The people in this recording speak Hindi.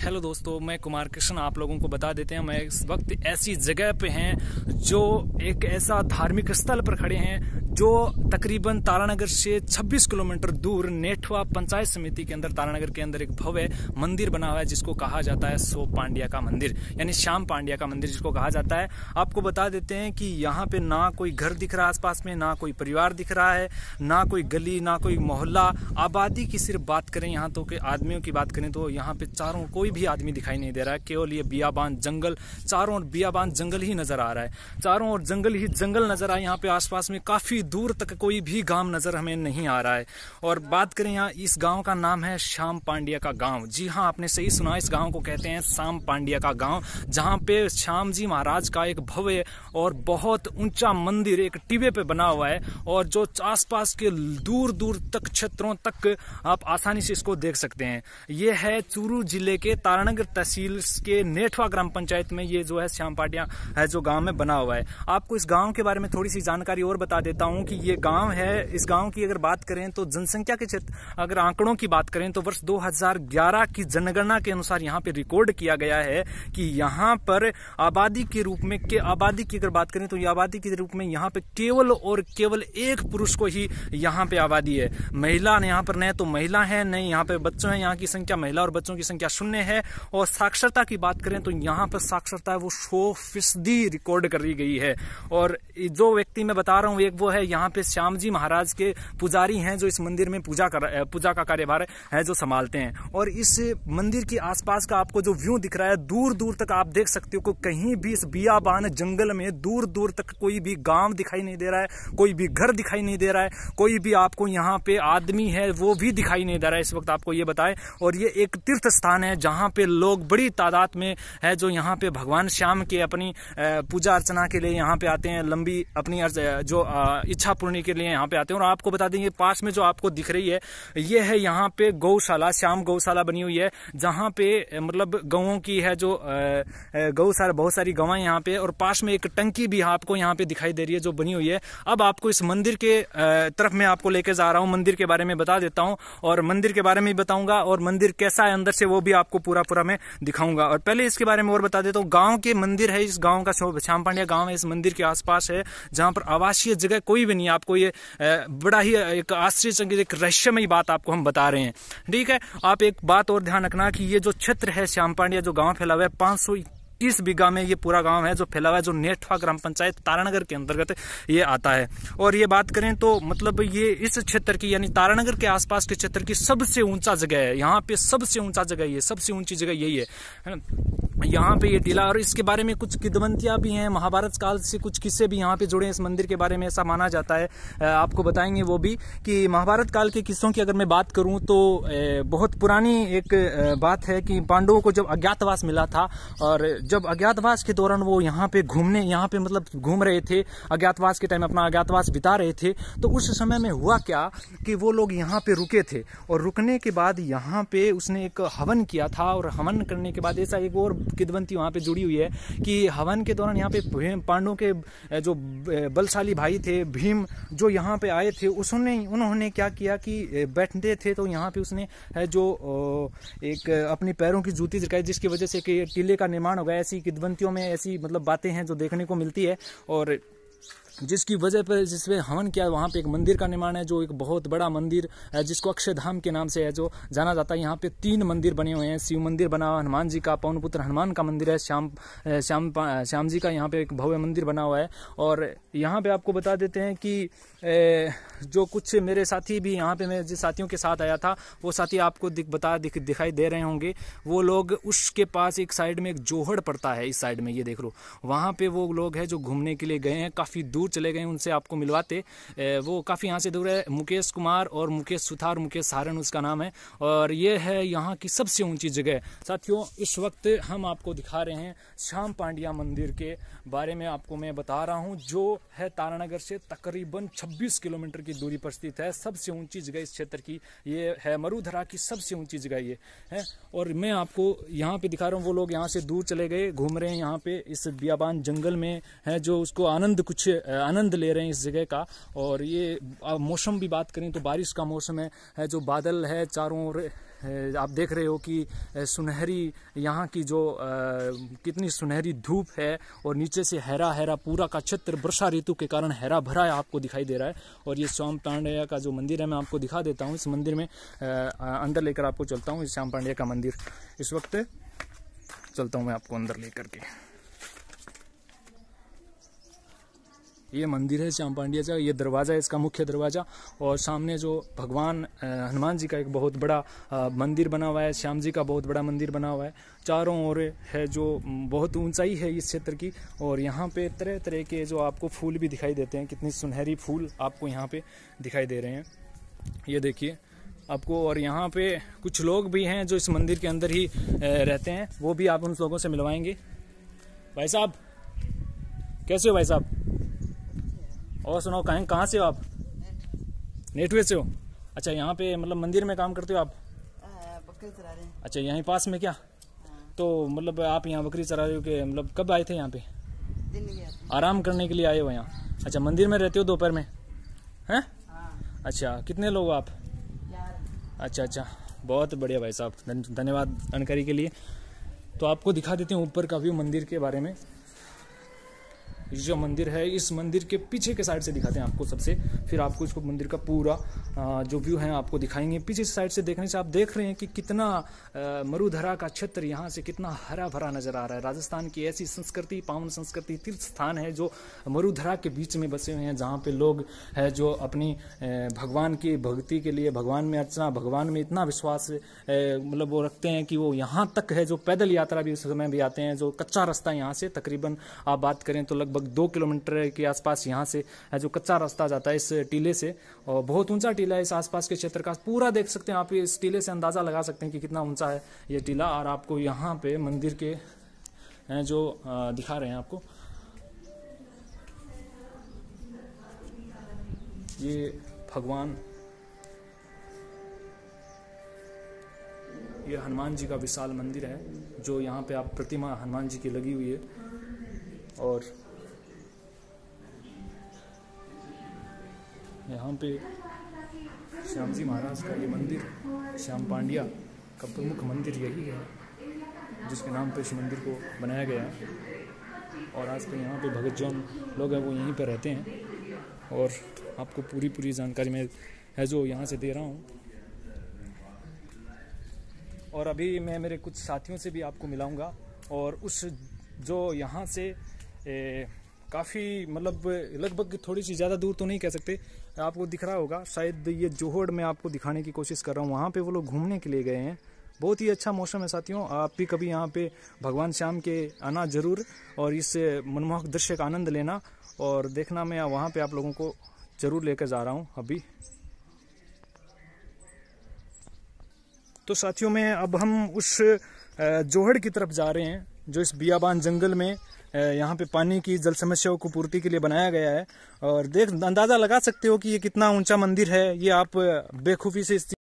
हेलो दोस्तों, मैं कुमार कृष्ण आप लोगों को बता देते हैं। मैं इस वक्त ऐसी जगह पे हैं जो एक ऐसा धार्मिक स्थल पर खड़े हैं जो तकरीबन तारानगर से 26 किलोमीटर दूर नेठवा पंचायत समिति के अंदर तारानगर के अंदर एक भव्य मंदिर बना हुआ है जिसको कहा जाता है सो पांड्या का मंदिर, यानी श्याम पांड्या का मंदिर जिसको कहा जाता है। आपको बता देते हैं कि यहाँ पे ना कोई घर दिख रहा है आसपास में, ना कोई परिवार दिख रहा है, ना कोई गली, ना कोई मोहल्ला। आबादी की सिर्फ बात करें यहाँ तो के आदमियों की बात करें तो यहाँ पे चारों कोई भी आदमी दिखाई नहीं दे रहा है। केवल ये बियाबान जंगल, चारों ओर बियाबान जंगल ही नजर आ रहा है, चारों ओर जंगल ही जंगल नजर आ रहा है। यहाँ पे आसपास में काफी दूर तक कोई भी गांव नजर हमें नहीं आ रहा है। और बात करें यहाँ, इस गांव का नाम है श्याम पांड्या का गांव। जी हाँ, आपने सही सुना, इस गांव को कहते हैं श्याम पांड्या का गांव, जहाँ पे श्याम जी महाराज का एक भव्य और बहुत ऊंचा मंदिर एक टिबे पे बना हुआ है और जो आसपास के दूर दूर तक क्षेत्रों तक आप आसानी से इसको देख सकते हैं। ये है चूरू जिले के तारानगर तहसील के नेठवा ग्राम पंचायत में ये जो है श्याम पांड्या है जो गांव में बना हुआ है। आपको इस गांव के बारे में थोड़ी सी जानकारी और बता देता हूं कि ये गांव है, इस गांव की अगर बात करें तो जनसंख्या के क्षेत्र अगर आंकड़ों की बात करें तो वर्ष 2011 की जनगणना के अनुसार यहाँ पे रिकॉर्ड किया गया है कि यहाँ पर आबादी के रूप में आबादी की अगर बात करें तो आबादी के रूप में यहाँ पे केवल और केवल एक पुरुष को ही यहाँ पे आबादी है। महिला यहाँ पर न तो महिला है न यहाँ पे बच्चों है, यहाँ की संख्या महिला और बच्चों की संख्या 0 है। और साक्षरता की बात करें तो यहाँ पर साक्षरता है वो 100% रिकॉर्ड कर दी गई है। और जो व्यक्ति मैं बता रहा हूँ एक वो है यहाँ पे श्याम जी महाराज के पुजारी हैं जो इस मंदिर में पूजा का कार्यभार है जो संभालते हैं। और इस मंदिर के आसपास का आपको जो व्यू दिख रहा है दूर दूर तक आप देख सकते हो, कहीं भी इस बियाबान जंगल में दूर दूर तक कोई भी गांव दिखाई नहीं दे रहा है, कोई भी घर दिखाई नहीं दे रहा है, कोई भी आपको यहाँ पे आदमी है वो भी दिखाई नहीं दे रहा है इस वक्त आपको ये बताएं। और ये एक तीर्थ स्थान है जहाँ पे लोग बड़ी तादाद में है जो यहाँ पे भगवान श्याम के अपनी पूजा अर्चना के लिए यहाँ पे आते हैं, लंबी अपनी जो इच्छा पूर्णी के लिए यहाँ पे आते हैं। और आपको बता देंगे पास में जो आपको दिख रही है ये है यहाँ पे गौशाला, श्याम गौशाला बनी हुई है जहाँ पे मतलब गौों की है जो गौशाला, बहुत सारी गवाएं यहाँ पे। और पास में एक टंकी भी आपको यहाँ पे दिखाई दे रही है जो बनी हुई है। अब आपको इस मंदिर के तरफ मैं आपको लेके जा रहा हूँ, मंदिर के बारे में बता देता हूँ और मंदिर के बारे में बताऊंगा और मंदिर कैसा है अंदर से वो भी आपको पूरा मैं दिखाऊंगा। और पहले इसके बारे में और बता देता हूँ, गांव के मंदिर है, इस गांव का श्याम पांड्या गांव है, इस मंदिर के आसपास है जहां पर आवासीय जगह कोई भी नहीं है। आपको ये बड़ा ही एक आश्चर्यचकित एक रहस्यमयी बात आपको हम बता रहे हैं, ठीक है। आप एक बात और ध्यान रखना कि ये जो क्षेत्र है श्याम पांड्या जो गांव फैला हुआ है 530 बीघा में ये पूरा गांव है जो फैला हुआ है, जो नेठवा ग्राम पंचायत तारानगर के अंतर्गत ये आता है। और ये बात करें तो मतलब ये इस क्षेत्र की यानी तारानगर के आसपास के क्षेत्र की सबसे ऊंचा जगह है। यहाँ पे सबसे ऊंचा जगह ये, सबसे ऊंची जगह यही है यहाँ पे ये टीला। और इसके बारे में कुछ किंवदंतियां भी हैं, महाभारत काल से कुछ किस्से भी यहाँ पे जुड़े हैं इस मंदिर के बारे में, ऐसा माना जाता है। आपको बताएंगे वो भी कि महाभारत काल के किस्सों की अगर मैं बात करूं तो बहुत पुरानी एक बात है कि पांडवों को जब अज्ञातवास मिला था और जब अज्ञातवास के दौरान वो यहाँ पे घूमने, यहाँ पे मतलब घूम रहे थे, अज्ञातवास के टाइम अपना अज्ञातवास बिता रहे थे, तो उस समय में हुआ क्या कि वो लोग यहाँ पे रुके थे और रुकने के बाद यहाँ पे उसने एक हवन किया था। और हवन करने के बाद ऐसा एक और किंवदंती वहां पे जुड़ी हुई है कि हवन के दौरान यहाँ पे पांडवों के जो बलशाली भाई थे भीम जो यहाँ पे आए थे उन्होंने क्या किया कि बैठते थे तो यहाँ पे उसने जो एक अपनी पैरों की जूती दिखाई जिसकी वजह से कि टीले का निर्माण हो गया। ऐसी किंवदंतियों में ऐसी मतलब बातें हैं जो देखने को मिलती है और जिसकी वजह पर जिसमें हवन किया वहाँ पे एक मंदिर का निर्माण है जो एक बहुत बड़ा मंदिर है जिसको अक्षरधाम के नाम से है जो जाना जाता है। यहाँ पे 3 मंदिर बने हुए हैं, शिव मंदिर बना हुआ, हनुमान जी का पवन पुत्र हनुमान का मंदिर है, श्याम जी का यहाँ पे एक भव्य मंदिर बना हुआ है। और यहाँ पे आपको बता देते हैं कि जो कुछ मेरे साथी भी यहाँ पे मैं जिस साथियों के साथ आया था वो साथी आपको दिखाई दे रहे होंगे। वो लोग उसके पास एक साइड में एक जोहड़ पड़ता है, इस साइड में ये देख लो, वहाँ पे वो लोग हैं जो घूमने के लिए गए हैं, काफ़ी दूर चले गए, उनसे आपको मिलवाते। वो काफ़ी यहाँ से दूर है। मुकेश कुमार और मुकेश सुथार, मुकेश सारन उसका नाम है। और ये है यहाँ की सबसे ऊंची जगह। साथियों इस वक्त हम आपको दिखा रहे हैं श्याम पांड्या मंदिर के बारे में आपको मैं बता रहा हूँ जो है तारानगर से तकरीबन 26 किलोमीटर की दूरी पर स्थित है। सबसे ऊंची जगह इस क्षेत्र की ये है, मरुधरा की सबसे ऊंची जगह ये है। और मैं आपको यहाँ पे दिखा रहा हूँ, वो लोग यहाँ से दूर चले गए, घूम रहे हैं यहाँ पे इस बियाबान जंगल में है जो उसको आनंद ले रहे हैं इस जगह का। और ये मौसम भी बात करें तो बारिश का मौसम है जो बादल है चारों ओर आप देख रहे हो कि सुनहरी यहाँ की जो कितनी सुनहरी धूप है और नीचे से हरा हरा पूरा का क्षेत्र वर्षा ऋतु के कारण हरा भरा आपको दिखाई दे रहा है। और ये श्याम पांड्या का जो मंदिर है मैं आपको दिखा देता हूँ। इस मंदिर में अंदर लेकर आपको चलता हूँ। श्याम पांड्या का मंदिर इस वक्त चलता हूँ मैं आपको अंदर लेकर के। ये मंदिर है श्याम पांड्या का, ये दरवाज़ा है इसका, मुख्य दरवाज़ा। और सामने जो भगवान हनुमान जी का एक बहुत बड़ा मंदिर बना हुआ है, श्याम जी का बहुत बड़ा मंदिर बना हुआ है। चारों ओर है जो बहुत ऊंचाई है इस क्षेत्र की। और यहाँ पे तरह तरह के जो आपको फूल भी दिखाई देते हैं, कितनी सुनहरी फूल आपको यहाँ पे दिखाई दे रहे हैं, ये देखिए आपको। और यहाँ पे कुछ लोग भी हैं जो इस मंदिर के अंदर ही रहते हैं, वो भी आप उन लोगों से मिलवाएंगे। भाई साहब कैसे हो भाई साहब? और सुनाओ, कहाँ से हो आप? नेटवे से हो? अच्छा, यहाँ पे मतलब मंदिर में काम करते हो आप? बकरी चरा रहे हैं। अच्छा, यहीं पास में क्या? तो मतलब आप यहाँ बकरी चरा रहे हो कि मतलब कब आए थे यहाँ पे? दिन में आराम करने के लिए आए हो यहाँ? अच्छा, मंदिर में रहते हो दोपहर में हैं? अच्छा, कितने लोग आप? अच्छा, बहुत बढ़िया भाई साहब, धन्यवाद जानकारी के लिए। तो आपको दिखा देते हैं ऊपर का व्यू मंदिर के बारे में। जो मंदिर है, इस मंदिर के पीछे के साइड से दिखाते हैं आपको सबसे, फिर आपको इसको मंदिर का पूरा जो व्यू है आपको दिखाएंगे। पीछे साइड से देखने से आप देख रहे हैं कि कितना मरुधरा का क्षेत्र यहाँ से कितना हरा भरा नजर आ रहा है। राजस्थान की ऐसी संस्कृति, पावन संस्कृति, तीर्थ स्थान है जो मरुधरा के बीच में बसे हुए हैं, जहाँ पे लोग है जो अपनी भगवान की भक्ति के लिए, भगवान में अर्चना, भगवान में इतना विश्वास मतलब वो रखते हैं कि वो यहाँ तक है जो पैदल यात्रा भी उस समय भी आते हैं। जो कच्चा रास्ता यहाँ से तकरीबन आप बात करें तो लगभग 2 किलोमीटर के आसपास यहाँ से है जो कच्चा रास्ता जाता है इस टीले से। और बहुत ऊंचा टीला है, इस आसपास के क्षेत्र का पूरा देख सकते हैं आप। इस टीले से अंदाजा लगा सकते हैं कि कितना ऊंचा है ये टीला। और आपको यहाँ पे मंदिर के जो दिखा रहे हैं आपको, ये भगवान, ये हनुमान जी का विशाल मंदिर है जो यहाँ पे आप प्रतिमा हनुमान जी की लगी हुई है। और यहाँ पे श्याम जी महाराज का ये मंदिर, श्याम पांड्या का प्रमुख मंदिर यही है जिसके नाम पे इस मंदिर को बनाया गया है। और आज के यहाँ पे भगत जौन लोग हैं वो यहीं पे रहते हैं। और आपको पूरी जानकारी मैं है जो यहाँ से दे रहा हूँ। और अभी मैं मेरे कुछ साथियों से भी आपको मिलाऊंगा। और उस जो यहाँ से काफ़ी मतलब लगभग थोड़ी सी ज़्यादा दूर तो नहीं कह सकते, आपको दिख रहा होगा शायद, ये जोहड़ में आपको दिखाने की कोशिश कर रहा हूँ। वहाँ पे वो लोग घूमने के लिए गए हैं। बहुत ही अच्छा मौसम है साथियों, आप भी कभी यहाँ पे भगवान श्याम के आना जरूर और इस मनमोहक दृश्य का आनंद लेना और देखना। मैं वहाँ पे आप लोगों को जरूर लेकर जा रहा हूँ अभी। तो साथियों में अब हम उस जोहड़ की तरफ जा रहे हैं जो इस बियाबान जंगल में यहाँ पे पानी की जल समस्याओं को पूर्ति के लिए बनाया गया है। और अंदाजा लगा सकते हो कि ये कितना ऊंचा मंदिर है। ये आप बेखूफी से इस